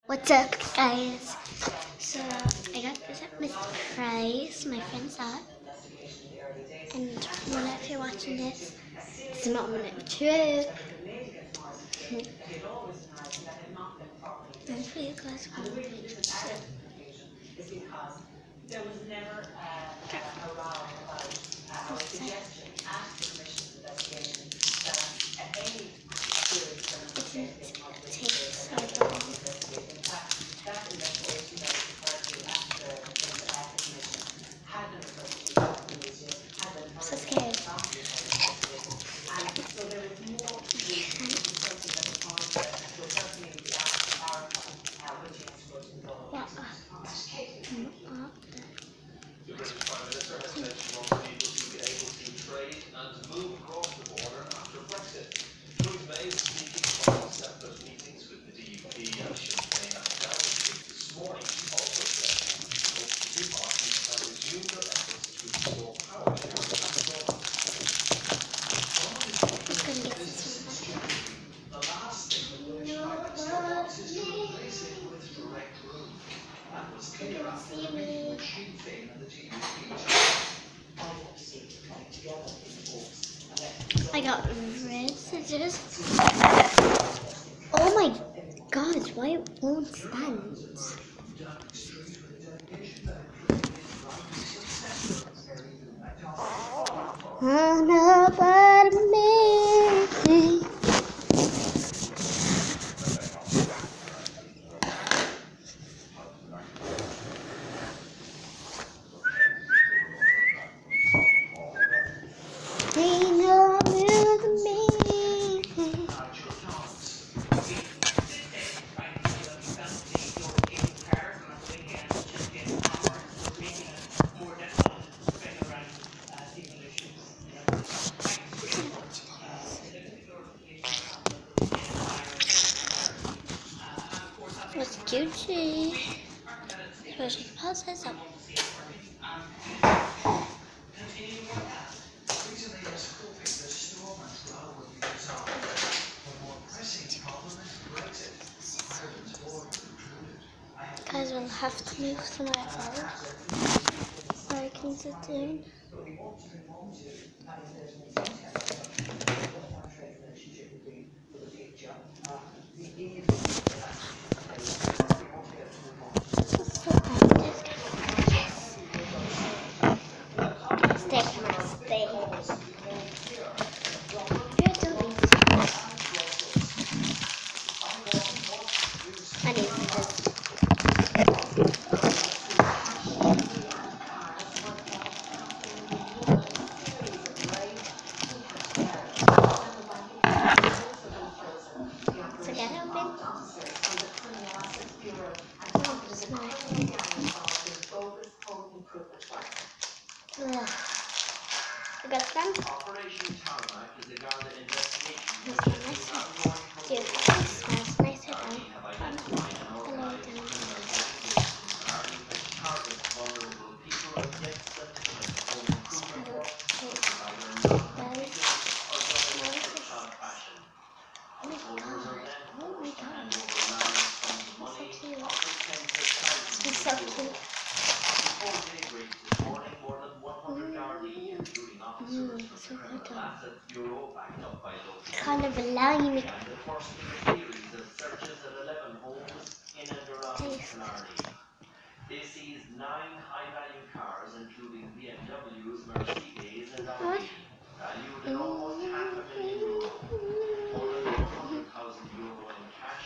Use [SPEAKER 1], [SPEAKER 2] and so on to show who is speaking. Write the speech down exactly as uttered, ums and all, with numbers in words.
[SPEAKER 1] What's up, guys? So I got this at Mister Price, my friend's at, and Mona, if you're watching this, it's not Mona true. And for you guys, there was never a row about a suggestion after the commission's investigation that any serious criminal takes so long. In fact, that investigation that was referred to after the commission had been referred to the museum, had been so scared. And so there was more consulting at the point that so certainly the hour which is going to go. What?
[SPEAKER 2] The British Prime Minister has said she wants people to be able to trade and move across the border after Brexit. Theresa May is speaking from separate meetings with the D U P and Sinn Féin at Downing Street this morning. She also said she hopes the two parties can resume their efforts to restore power to the government. The last thing the British Prime Minister wants is to replace it with direct rule. That was clear after the meeting with Sinn Féin and the D U P.
[SPEAKER 1] I got red scissors. Oh my god, why it won't stand? Oh no, but me. They know with me. What's Gucci? Where's the process up? Guys, we'll have to move somewhere else where I can sit down. Stay, stay. You're doing I need this. So get open. Ugh. You got them?
[SPEAKER 2] Operation Tarmac is a Garda investigation.
[SPEAKER 1] This is nice one. Yeah, this smells nicer than hello down. So cute. Mm, so good. Kind of allowing me to taste.
[SPEAKER 2] They seized nine high-value cars, including B M Ws, Mercedes, and
[SPEAKER 1] What?
[SPEAKER 2] Audi, valued at almost